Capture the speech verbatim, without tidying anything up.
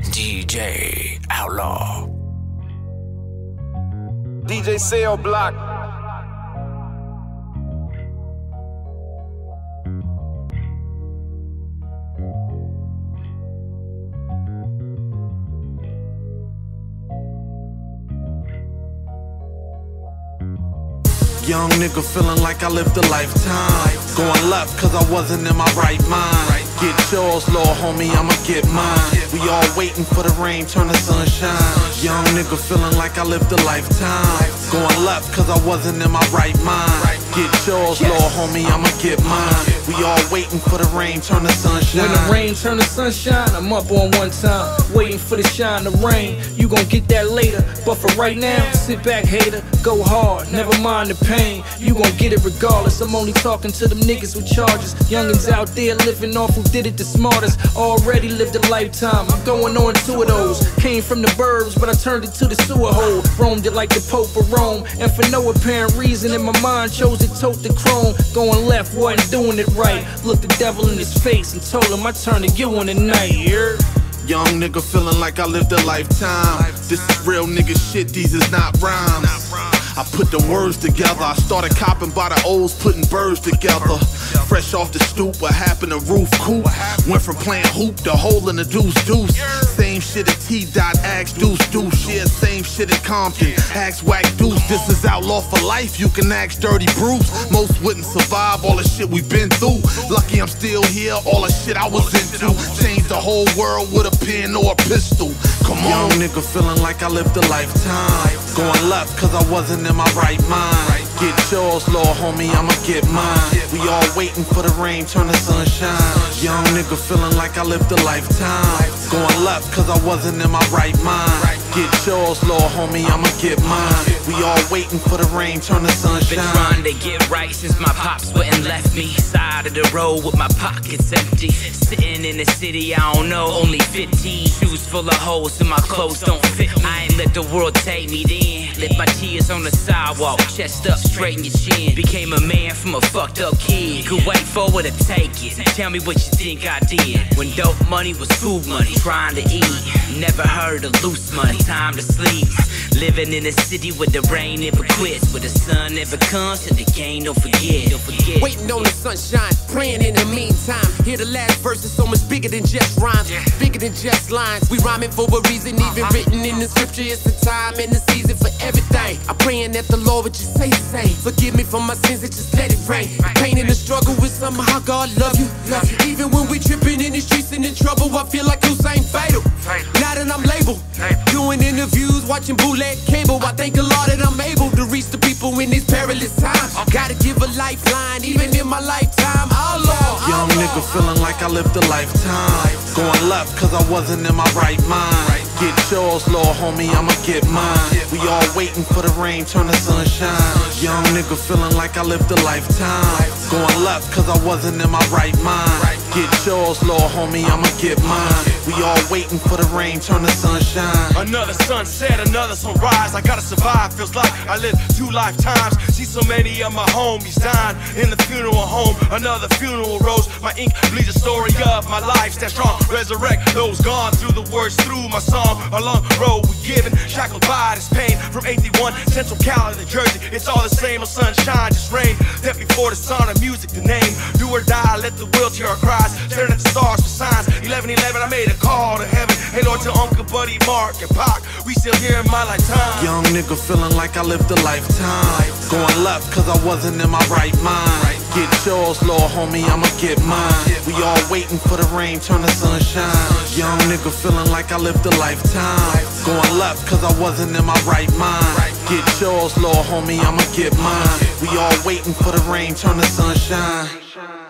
D J Outlaw, D J Cell Block. Young nigga feeling like I lived a lifetime. Going left cause I wasn't in my right mind. Get yours, little homie, I'ma get mine. We all waiting for the rain, turn to sunshine. Young nigga feeling like I lived a lifetime. Going left cause I wasn't in my right mind. Get yours, little homie, I'ma get mine. We all waiting for the rain, turn to sunshine. When the rain turn to sunshine, I'm up on one time, waiting for the shine to rain. You gon' get that later, but for right now, sit back, hater, go hard, never mind the pain. You gon' get it regardless. I'm only talking to them niggas with charges. Youngins out there living off who did it the smartest. Already lived a lifetime, I'm going on two of those. Came from the burbs, but I turned it to the sewer hole. Roamed it like the Pope of Rome, and for no apparent reason in my mind chose to tote the chrome. Going left, wasn't doing it right. Looked the devil in his face and told him I turn to you in the night, yeah? Young nigga feeling like I lived a lifetime. This is real nigga shit, these is not rhymes. I put the words together. I started copping by the O's, putting birds together. Fresh off the stoop, what happened to roof coupe? Went from playing hoop to hole in the deuce deuce. Same shit at T dot, axe deuce deuce. Yeah, same shit at Compton, axe whack deuce. This is outlaw for life, you can axe Dirty Bruce. Most wouldn't survive all the shit we been through. Lucky I'm still here, all the shit I was into. Changed the whole world with a pen or a pistol. Come on. Young nigga feeling like I lived a lifetime. Going left cause I wasn't in my right mind. Get yours, little homie, I'ma get mine. We all waiting for the rain, turn to sunshine. Young nigga feeling like I lived a lifetime. Going left cause I wasn't in my right mind. Get yours, little homie, I'ma get mine. We all waiting for the rain, turn to sunshine. been trying to get right since my pops went and left me. Side of the road with my pockets empty. Sitting in the city, I don't know, only fifteen. Shoes full of holes so my clothes don't fit me. I ain't let the world take me then. Let my tears on the sidewalk, chest up, straighten your chin. Became a man from a fucked up kid. Could wait for it to take it. Tell me what you think I did. When dope money was food money, trying to eat. Never heard of loose money, time to sleep. Living in a city where the rain never quits, where the sun never comes and the game don't forget. Don't forget. Waiting on the sunshine, praying in the meantime. Hear the last verse is so much bigger than just rhymes, bigger than just lines. We rhyming for a reason, even written in the scripture. It's the time and the season for everything. I'm praying that the Lord would just say the same. Forgive me for my sins and just let it rain. The pain and the struggle with somehow God love you, love you. Even when we tripping in the streets and in trouble, I feel like Usain fatal. Now that I'm labeled, doing interviews, watching bootleg cable, I thank the Lord that I'm able to reach the people in these perilous times. Gotta give a lifeline, even in my lifetime. Outlaw. Young nigga feeling like I lived a lifetime. Going left cause I wasn't in my right mind. Get yours, little homie, I'ma get mine. We all waiting for the rain, turn to sunshine. Young nigga feeling like I lived a lifetime. Going left cause I wasn't in my right mind. Get yours, little homie, I'ma get mine. We all waiting for the rain, turn to sunshine. Another sunset, another sunrise. I gotta survive, feels like I lived two lifetimes. See so many of my homies dying in the funeral home. Another funeral rose. My ink bleeds the story of my life. Stand strong, resurrect those gone through the words through my song. A long road we given, shackled by this pain. From eighty-one, Central Cali to Jersey, it's all the same. No sunshine, just rain. Death before the sound of music, the name. Do or die, let the wheelchair cries. Staring at the stars for signs. eleven eleven, I made a call to heaven. Hey Lord, to Uncle Buddy, Mark, and Pac. We still here in my lifetime. Young nigga feeling like I lived a lifetime. Going left cause I wasn't in my right mind. Get yours, little homie, I'ma get mine. We all waiting for the rain, turn to sunshine. Young nigga feeling like I lived a lifetime. Going left cause I wasn't in my right mind. Get yours, little homie, I'ma get mine. We all waiting for the rain, turn to sunshine.